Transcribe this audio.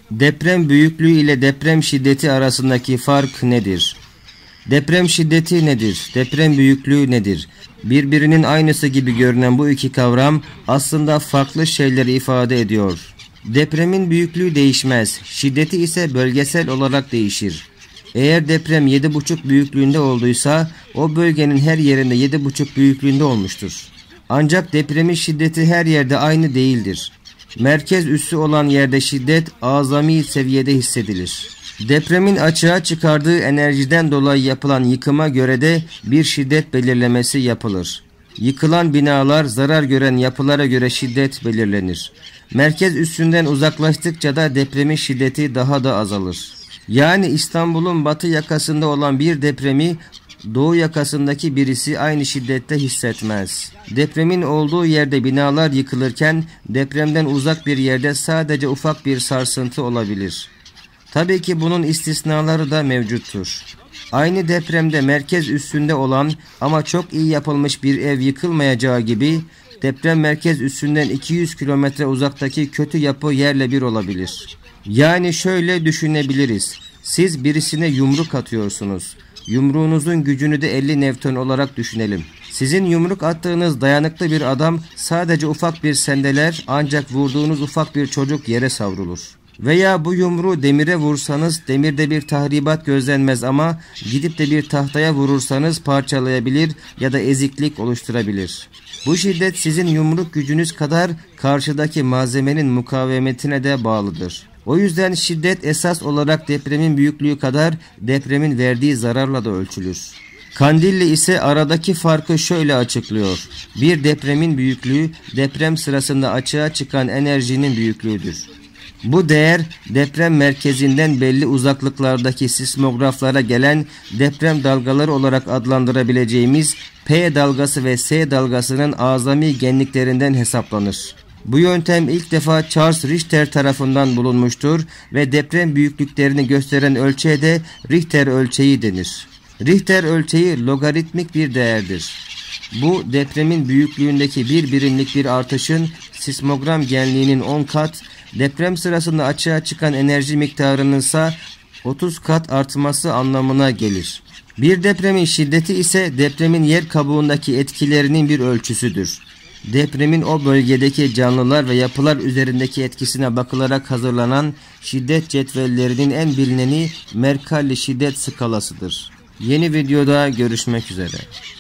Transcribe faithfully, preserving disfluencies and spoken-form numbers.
Deprem büyüklüğü ile deprem şiddeti arasındaki fark nedir? Deprem şiddeti nedir? Deprem büyüklüğü nedir? Birbirinin aynısı gibi görünen bu iki kavram aslında farklı şeyleri ifade ediyor. Depremin büyüklüğü değişmez, şiddeti ise bölgesel olarak değişir. Eğer deprem yedi buçuk büyüklüğünde olduysa o bölgenin her yerinde yedi buçuk büyüklüğünde olmuştur. Ancak depremin şiddeti her yerde aynı değildir. Merkez üssü olan yerde şiddet azami seviyede hissedilir. Depremin açığa çıkardığı enerjiden dolayı yapılan yıkıma göre de bir şiddet belirlemesi yapılır. Yıkılan binalar zarar gören yapılara göre şiddet belirlenir. Merkez üssünden uzaklaştıkça da depremin şiddeti daha da azalır. Yani İstanbul'un batı yakasında olan bir depremi doğu yakasındaki birisi aynı şiddette hissetmez. Depremin olduğu yerde binalar yıkılırken depremden uzak bir yerde sadece ufak bir sarsıntı olabilir. Tabii ki bunun istisnaları da mevcuttur. Aynı depremde merkez üssünde olan ama çok iyi yapılmış bir ev yıkılmayacağı gibi deprem merkez üssünden iki yüz kilometre uzaktaki kötü yapı yerle bir olabilir. Yani şöyle düşünebiliriz. Siz birisine yumruk atıyorsunuz. Yumruğunuzun gücünü de elli Newton olarak düşünelim. Sizin yumruk attığınız dayanıklı bir adam sadece ufak bir sendeler, ancak vurduğunuz ufak bir çocuk yere savrulur. Veya bu yumruğu demire vursanız demirde bir tahribat gözlenmez ama gidip de bir tahtaya vurursanız parçalayabilir ya da eziklik oluşturabilir. Bu şiddet sizin yumruk gücünüz kadar karşıdaki malzemenin mukavemetine de bağlıdır. O yüzden şiddet esas olarak depremin büyüklüğü kadar depremin verdiği zararla da ölçülür. Kandilli ise aradaki farkı şöyle açıklıyor. Bir depremin büyüklüğü deprem sırasında açığa çıkan enerjinin büyüklüğüdür. Bu değer deprem merkezinden belli uzaklıklardaki sismograflara gelen deprem dalgaları olarak adlandırabileceğimiz P dalgası ve S dalgasının azami genliklerinden hesaplanır. Bu yöntem ilk defa Charles Richter tarafından bulunmuştur ve deprem büyüklüklerini gösteren ölçeğe de Richter ölçeği denir. Richter ölçeği logaritmik bir değerdir. Bu depremin büyüklüğündeki bir birimlik bir artışın sismogram genliğinin on kat, deprem sırasında açığa çıkan enerji miktarının ise otuz kat artması anlamına gelir. Bir depremin şiddeti ise depremin yer kabuğundaki etkilerinin bir ölçüsüdür. Depremin o bölgedeki canlılar ve yapılar üzerindeki etkisine bakılarak hazırlanan şiddet cetvellerinin en bilineni Mercalli şiddet skalasıdır. Yeni videoda görüşmek üzere.